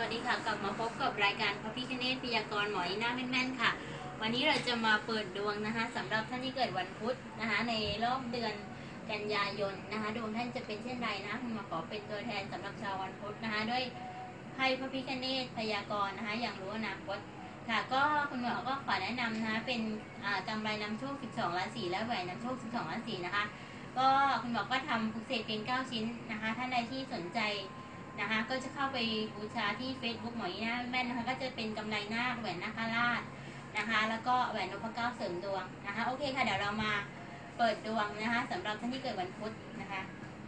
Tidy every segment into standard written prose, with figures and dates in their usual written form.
สดีค่ะกลับมาพบกับรายการพระพิฆเนศพยากรณ์หมออีน่าแม่นๆค่ะวันนี้เราจะมาเปิดดวงนะคะสำหรับท่านที่เกิดวันพุธนะคะในรอบเดือนกันยายนนะคะดวงท่านจะเป็นเช่นไรนะคุณหมอขอเป็นตัวแทนสำหรับชาววันพุธนะคะด้วยไพ่พระพิฆเนศพยากรณ์นะคะอย่างรู้อนาคตค่ะก็คุณหมอก็ขอแนะนำนะคะเป็นกำไรนำโชค12ราศีและแหวนนำโชค12ราศีนะคะก็คุณหมอก็ทำปุกเสกเพียง9ชิ้นนะคะท่านใดที่สนใจนะคะก็จะเข้าไปบูชาที่ Facebook หมออีน่าแม่นนะคะก็จะเป็นกำไรนาคแหวนนาคราชนะคะแล้วก็แหวนนพเก้าเสริมดวงนะคะโอเคค่ะเดี๋ยวเรามาเปิดดวงนะคะสำหรับท่านที่เกิดวันพุธนะคะ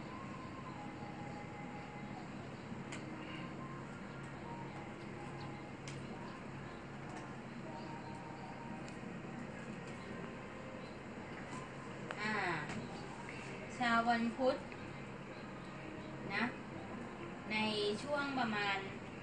ชาววันพุธนะในช่วงประมาณ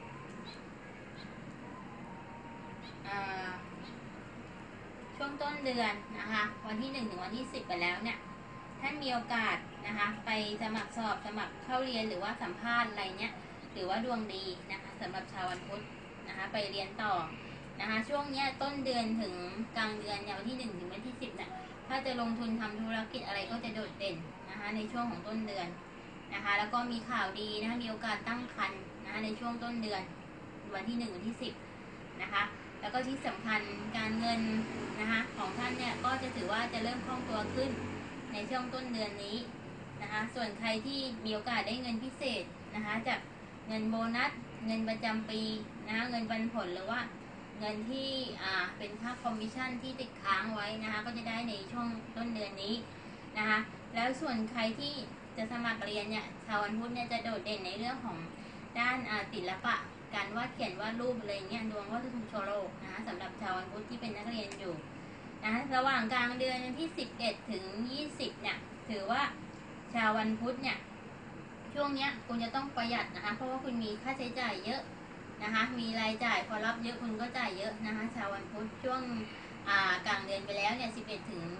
ช่วงต้นเดือนนะคะวันที่1ถึงวันที่10ไปแล้วเนี่ยท่านมีโอกาสนะคะไปสมัครสอบสมัครเข้าเรียนหรือว่าสัมภาษณ์อะไรเนี่ยถือว่าดวงดีนะคะสำหรับชาววันพุธนะคะไปเรียนต่อนะคะช่วงเนี้ยต้นเดือนถึงกลางเดือนเนี่ยวันที่1ถึงวันที่10เนี่ยถ้าจะลงทุนทำธุรกิจอะไรก็จะโดดเด่นนะคะในช่วงของต้นเดือนนะคะแล้วก็มีข่าวดีนะคะมีโอกาสตั้งครรภ์นะคะในช่วงต้นเดือนวันที่1วันที่10นะคะแล้วก็ที่สำคัญการเงินนะคะของท่านเนี่ยก็จะถือว่าจะเริ่มคล่องตัวขึ้นในช่วงต้นเดือนนี้นะคะส่วนใครที่มีโอกาสได้เงินพิเศษนะคะจากเงินโบนัสเงินประจำปีนะคะเงินปันผลหรือว่าเงินที่เป็นค่าคอมมิชชั่นที่ติดค้างไว้นะคะก็จะได้ในช่วงต้นเดือนนี้นะคะแล้วส่วนใครที่จะสมัครเรียนเนี่ยชาววันพุธเนี่ยจะโดดเด่นในเรื่องของด้านศิลปะการวาดเขียนวาดรูปอะไรเงี้ยดวงว่าจะถูกโชโลกนะคะสำหรับชาววันพุธที่เป็นนักเรียนอยู่นะระหว่างกลางเดือนที่11ถึง20เนี่ยถือว่าชาววันพุธเนี่ยช่วงเนี้ยคุณจะต้องประหยัดนะคะเพราะว่าคุณมีค่าใช้จ่ายเยอะนะคะมีรายจ่ายพอรับเยอะคุณก็จ่ายเยอะนะคะชาววันพุธช่วงกลางเดือนไปแล้วเนี่ย11ถึง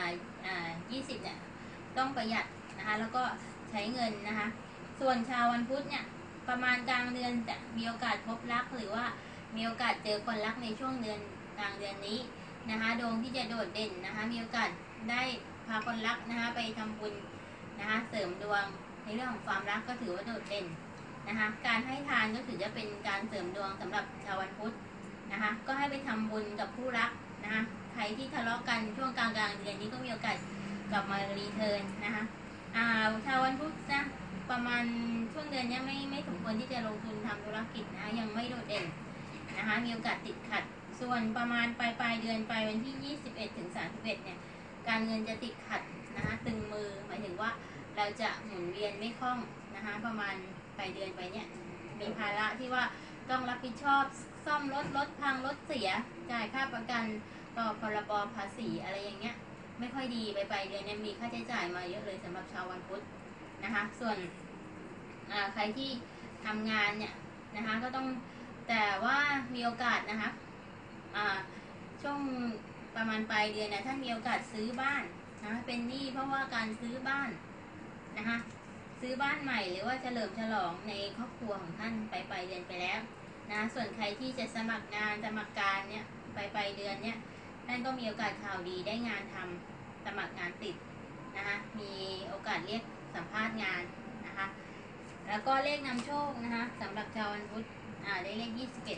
20เนี่ยต้องประหยัดนะคะแล้วก็ใช้เงินนะคะส่วนชาววันพุธเนี่ยประมาณกลางเดือนจะมีโอกาสพบรักหรือว่ามีโอกาสเจอคนรักในช่วงเดือนกลางเดือนนี้นะคะดวงที่จะโดดเด่นนะคะมีโอกาสได้พาคนรักนะคะไปทำบุญนะคะเสริมดวงในเรื่องของความรักก็ถือว่าโดดเด่นนะคะการให้ทานก็ถือจะเป็นการเสริมดวงสำหรับชาววันพุธนะคะก็ให้ไปทำบุญกับผู้รักนะคะใครที่ทะเลาะกันช่วงกลางเดือนนี้ก็มีโอกาสกลับมารีเทิร์นนะคะชาววันพุธนะประมาณช่วงเดือนนี้ไม่สมควรที่จะลงทุนทำธุรกิจนะยังไม่โดดเด่นนะคะมีโอกาสติดขัดส่วนประมาณปลายเดือนไปวันที่21ถึง31เนี่ยการเงินจะติดขัดนะคะตึงมือหมายถึงว่าเราจะหมุนเวียนไม่คล่องนะคะประมาณปลายเดือนไปเนี่ยมีภาระที่ว่าต้องรับผิดชอบซ่อมรถพังรถเสียจ่ายค่าประกันต่อพรบภาษีอะไรอย่างเงี้ยไม่ค่อยดีปลายเดือนเนี่ยมีค่าใช้จ่ายมาเยอะเลยสำหรับชาววันพุธนะคะส่วนใครที่ทำงานเนี่ยนะคะก็ต้องแต่ว่ามีโอกาสนะคะช่วงประมาณปลายเดือนเนี่ยท่านมีโอกาสซื้อบ้านนะเป็นหนี้เพราะว่าการซื้อบ้านนะคะซื้อบ้านใหม่หรือว่าเฉลิมฉลองในครอบครัวของท่านปลายเดือนไปแล้วนะส่วนใครที่จะสมัครงานสมัครการเนี่ยปลายเดือนเนี่ยท่านก็มีโอกาสข่าวดีได้งานทำสมัครงานติดนะคะมีโอกาสเรียกสัมภาษณ์งานนะคะแล้วก็เลขนำโชคนะคะสำหรับชาววันพุธได้เลข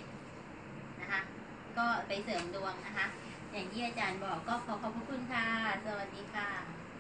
21นะคะก็ไปเสริมดวงนะคะอย่างที่อาจารย์บอกก็ขอบพระคุณค่ะสวัสดีค่ะ